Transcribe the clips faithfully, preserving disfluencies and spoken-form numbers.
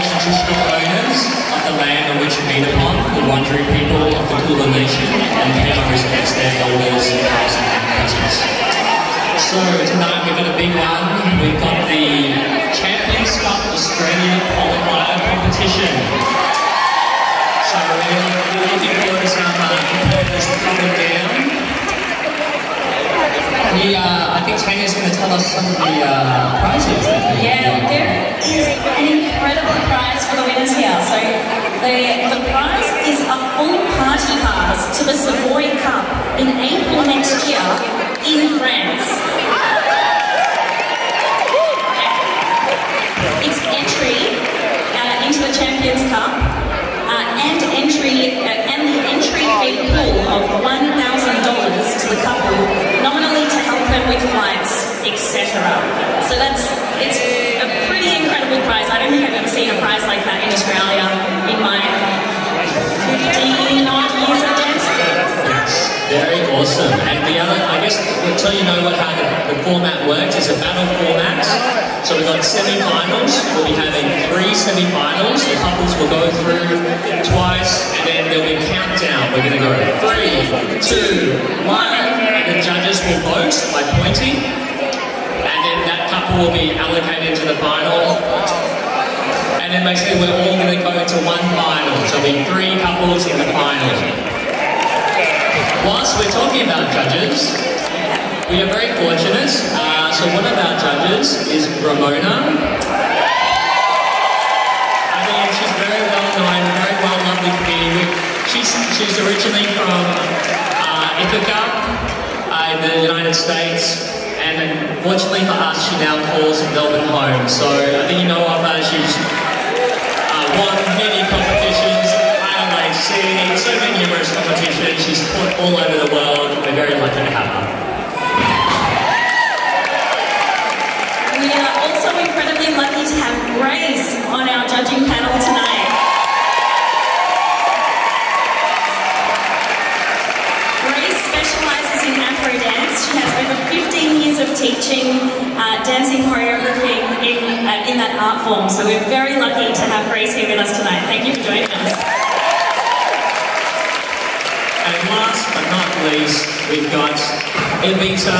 Congratulations to traditional owners of the land on which you meet upon, the Wurundjeri people of the Kulin Nation, and pay our respects to their elders, past and present. So tonight we've got a big one. We've got the Champions Cup Australia Qualifier Competition. So we're looking forward to some uh, competitors coming down. We, uh, I think Tanya's going to tell us some of the uh, prizes. Yeah, there is an incredible prize for the winners here. So the, the prize is a full party pass to the Savoy Cup in April next year in France. It's entry uh, into the Champions Cup uh, and entry uh, and the entry fee pool of one thousand dollars to the couple, nominally to help them with flights, et cetera. So that's it's a pretty incredible prize. I don't think I've ever seen a prize like that in Australia in my fifteen odd years of dancing. Very awesome. And the other, I guess, until you know what how the, the format works, it's a battle format. So we've got semi-finals. We'll be having three semi-finals. The couples will go through twice, and then there'll be a countdown. We're going to go three, two, one, and the judges will vote by pointing, and then that couple will be allocated to the final. And then basically we're all going to go into one final. So there'll be three couples in the final. Whilst we're talking about judges, we are very fortunate. Uh, so one of our judges is Ramona. I mean, she's very well known, very well lovely comedian. She's, she's originally from uh, Ithaca uh, in the United States. And unfortunately for us, she now calls Melbourne home. So I think you know of her. She's uh, won many competitions. So many numerous competitions. She's taught all over the world. We're very lucky to have her. We are also incredibly lucky to have Grace on our judging panel tonight. Grace specialises in Afro dance. She has over fifteen years of teaching uh, dancing choreography in, uh, in that art form. So we're very lucky to have Grace here with us tonight. Thank you for joining us. And last but not least, we've got Evita.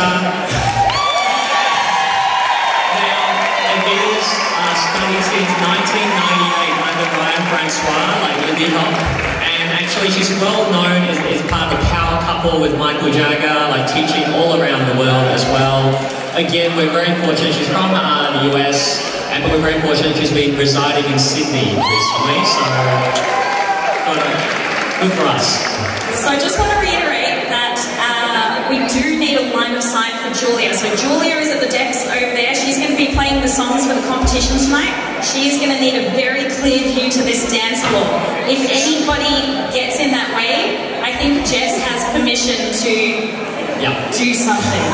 Now, Evita's uh, studied since nineteen ninety-eight under Ryan Francois, like Lindy Hop. And actually, she's well known as, as part of the power couple with Michael Jagger, like teaching all around the world as well. Again, we're very fortunate. She's from uh, the U S, and but we're very fortunate she's been residing in Sydney recently. So, good for us. So I just want to reiterate that uh, we do need a line of sight for Julia. So Julia is at the decks over there. She's going to be playing the songs for the competition tonight. She is going to need a very clear view to this dance floor. If anybody gets in that way, I think Jess has permission to yep. do something.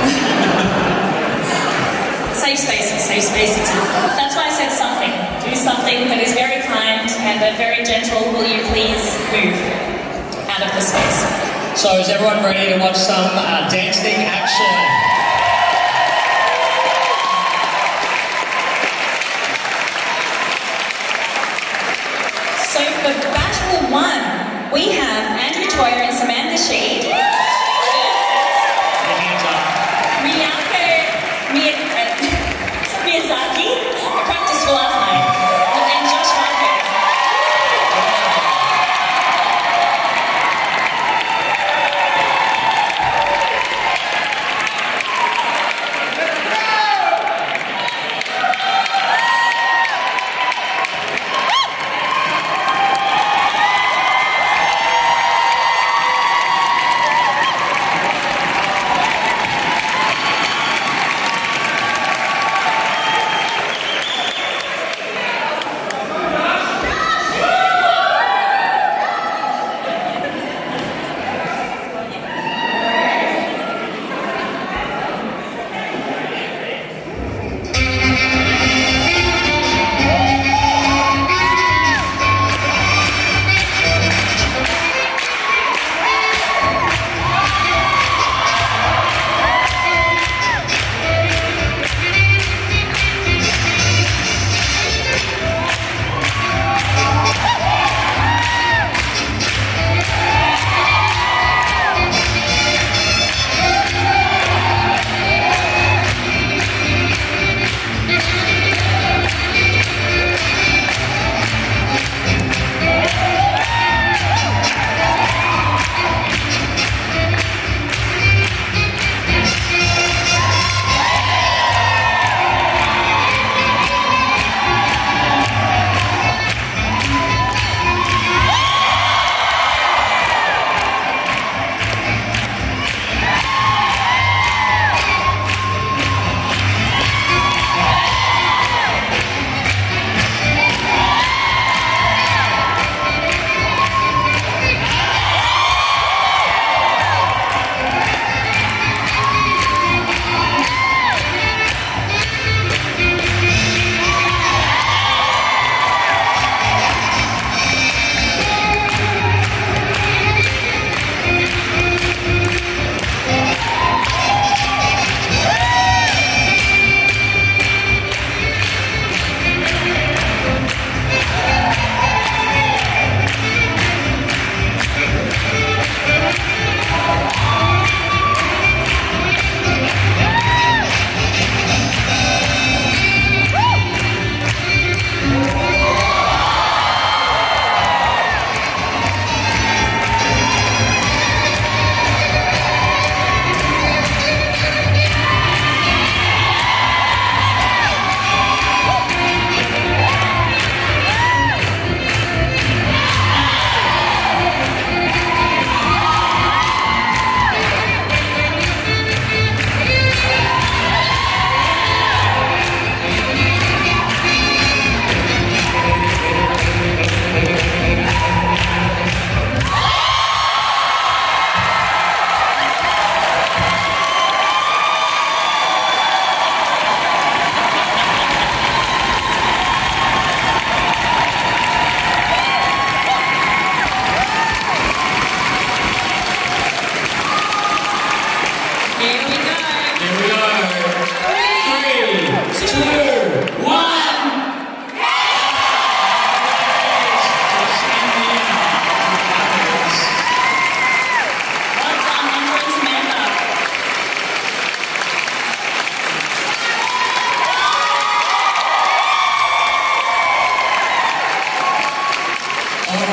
Safe spaces, safe spaces. That's why I said something. Do something that is very kind and very gentle. Will you please move out of the space? So is everyone ready to watch some uh, dancing action? So for battle one, we have Andrew Toyer and Samantha Sheed. Miyake Miyazaki, I practiced for last night, and Josh Harper.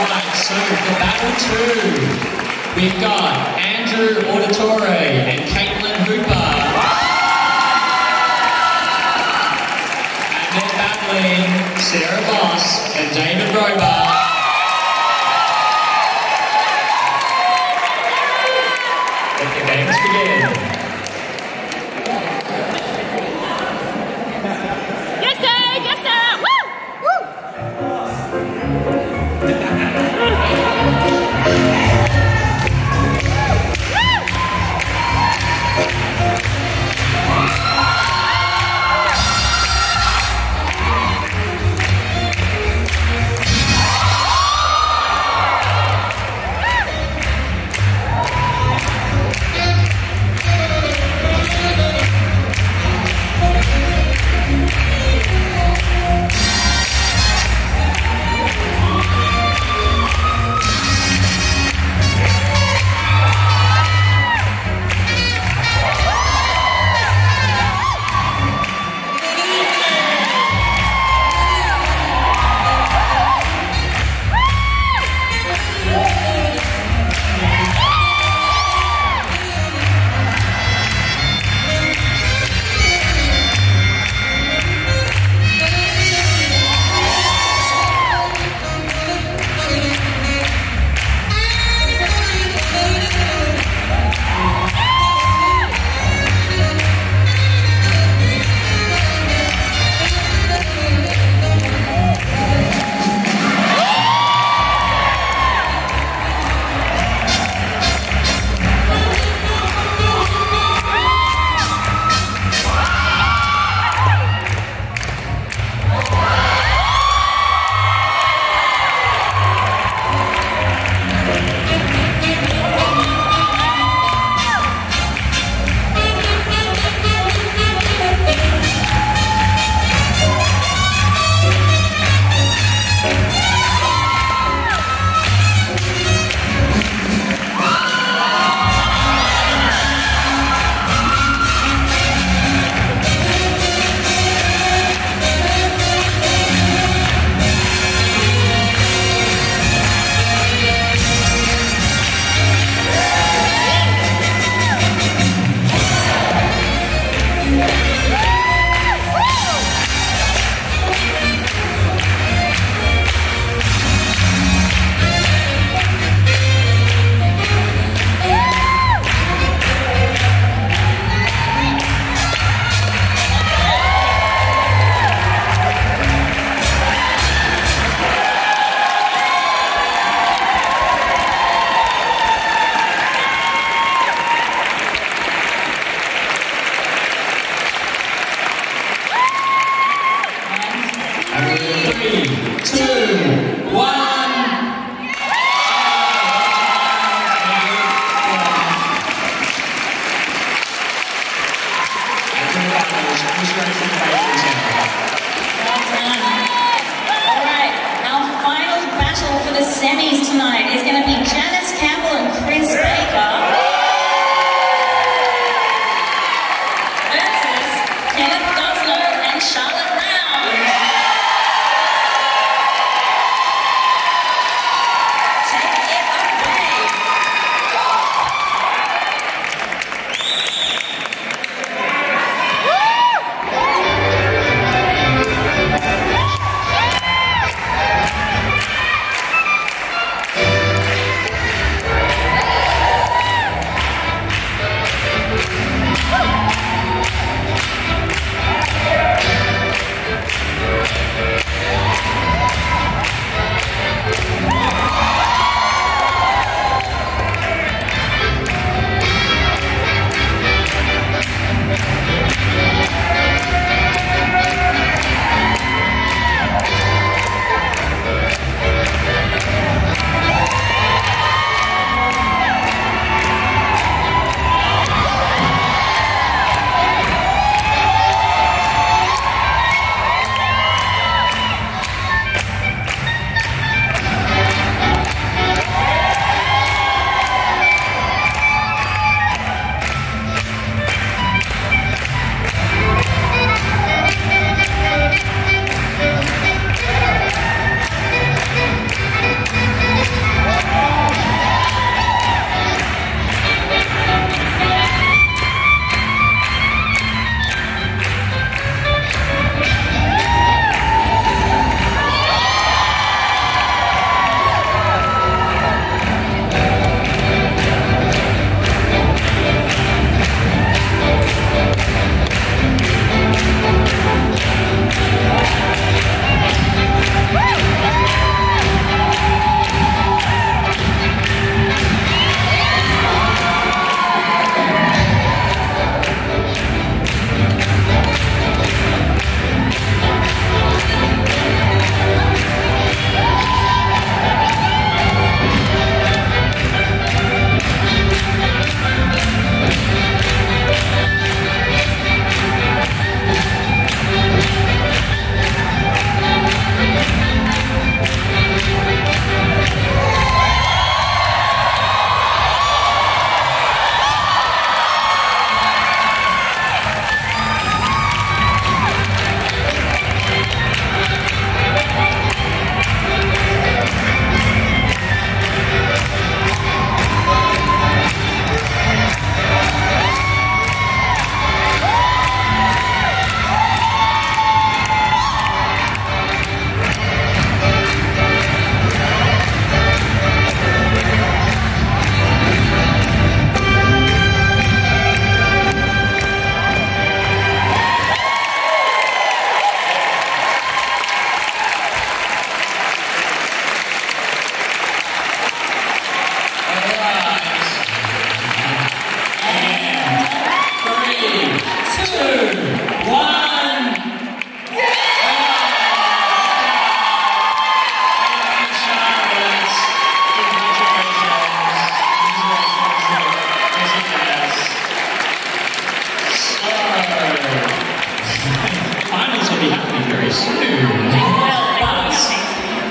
Alright, so for battle two, we've got Andrew Auditore and Caitlin Hooper. And they're battling Sarah Voss and David Roebuck. Let the games begin. Yes, Dave! Yes, Sarah! Woo! Woo! semis tonight is going to be Janice Campbell and Chris Baker versus Kenneth Goslow and Charlotte Brown. Take it away.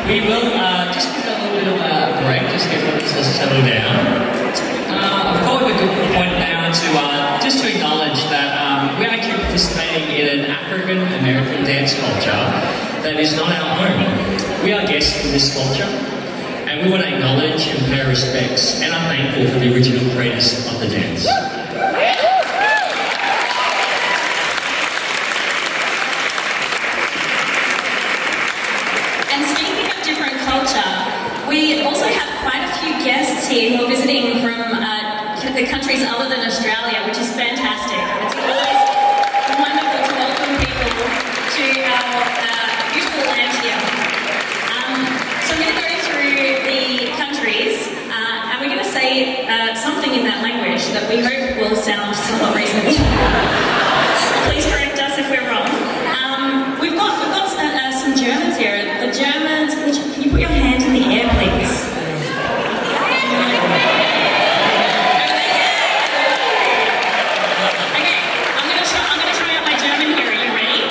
We will uh, just give a little bit of a break, just get folks to settle down. Uh, I've thought it a good point now to uh, just to acknowledge that um, we're actually participating in an African American dance culture that is not our own. We are guests in this culture, and we want to acknowledge and pay our respects and are thankful for the original creators of the dance. We also have quite a few guests here who are visiting from uh, the countries other than Australia, which is fantastic. It's always wonderful to welcome people to our uh, beautiful land here. Um, so I'm going to go through the countries, uh, and we're going to say uh, something in that language that we hope will sound somewhat reasonable. Please correct us if we're wrong. Um, we've got, we've got uh, uh, some Germans here. The Germans, which, can you put your hand in the air, please? Okay, I'm going to try, I'm going to try out my German here. Are you ready?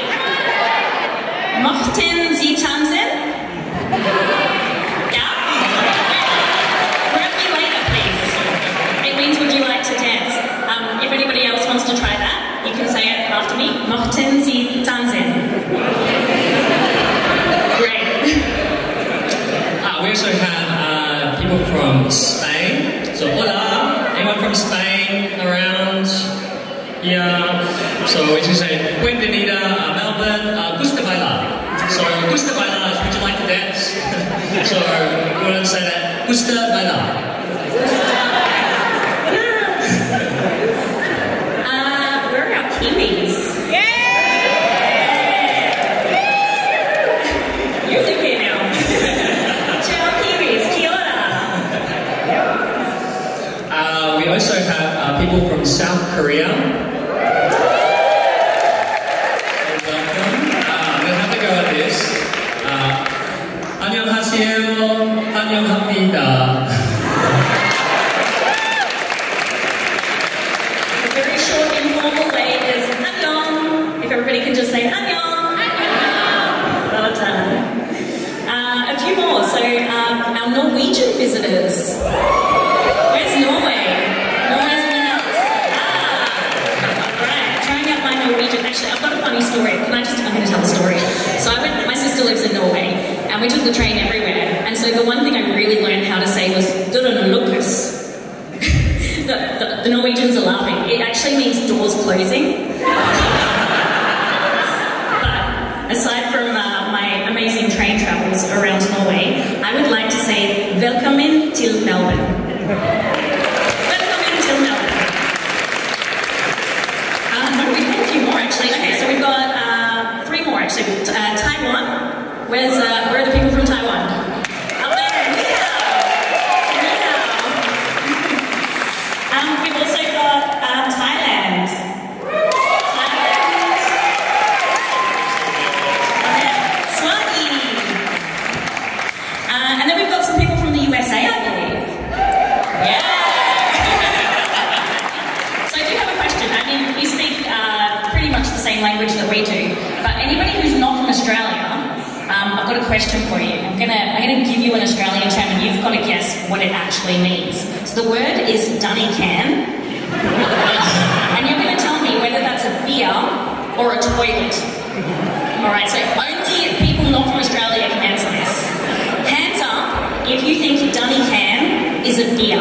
Mochten Sie tanzen? Yeah? Correct me later, please. It means would you like to dance? Um, if anybody else wants to try that, you can say it after me. Mochten Sie tanzen? We also have uh, people from Spain. So, hola, anyone from Spain around? Yeah. So, we just say, bienvenida a Melbourne, uh, gusta bailar. So, gusta bailar is, would you like to dance? So, we want to say that, gusta bailar. uh, where are our Kiwis? Yeah! You live here now. Uh, we also have uh, people from South Korea. Welcome. Uh, I'm going to have to go at this. Uh, 안녕하세요. 안녕합니다. A very short, informal way is 안녕. If everybody can just say 안녕. 안녕. Well done. Uh, a few more. So, um, our Norwegian visitors. Where's Norway? Norway's in the house. Ah! Right, trying out my Norwegian. Actually, I've got a funny story. Can I just, I'm going to tell a story. So I went, my sister lives in Norway, and we took the train everywhere. And so the one thing I really learned how to say was Dødene the, the, the Norwegians are laughing. It actually means doors closing. But aside from uh, my amazing train travels around Norway, I would like to say Velkommen til Melbourne. Welcome to Melbourne. Uh, no, we've got a few more actually. Okay, so we've got uh, three more actually. Uh, Taiwan. Where's uh, where are the people from Taiwan? Up there. Yeah. Yeah. Um, we've also got uh, Thailand. Thailand. Okay. Swati. Uh, and then we've got some people from the U S A, I believe. Yeah. So I do have a question. I mean, you speak uh, pretty much the same language that we do, but anybody who's not from Australia, um, I've got a question for you. I'm gonna, I'm gonna give you an Australian term, and you've got to guess what it actually means. So the word is dunny can, and you're gonna tell me whether that's a beer or a toilet. All right. So only people not from Australia can answer this. Hands up if you think dunny can is a beer.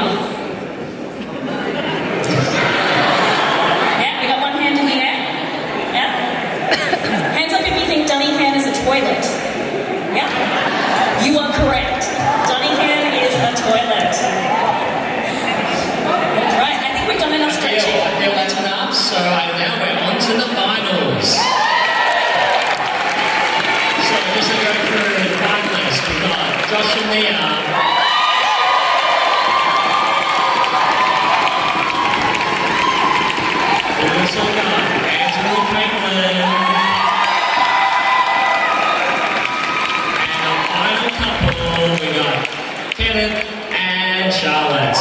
Yeah, we got one hand in the air. Yeah. Hands up if you think dunny can is a toilet. Yeah. You are correct. Dunny can is a toilet. Right, I think we've done enough stretching. I feel, I feel that's enough, so I now we're on to the finals. So just to go through the finalists, we've got Josh and Leah. Also got Andrew and Caitlin. And our final couple, we got Kenneth and Charlotte.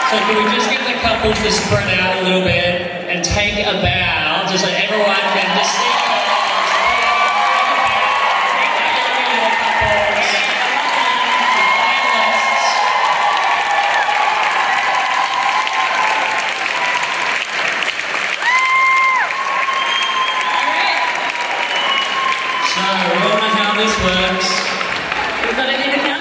So can we just get the couples to spread out a little bit and take a bow, just so everyone can just see your So we all know how this works. We've got to do the count.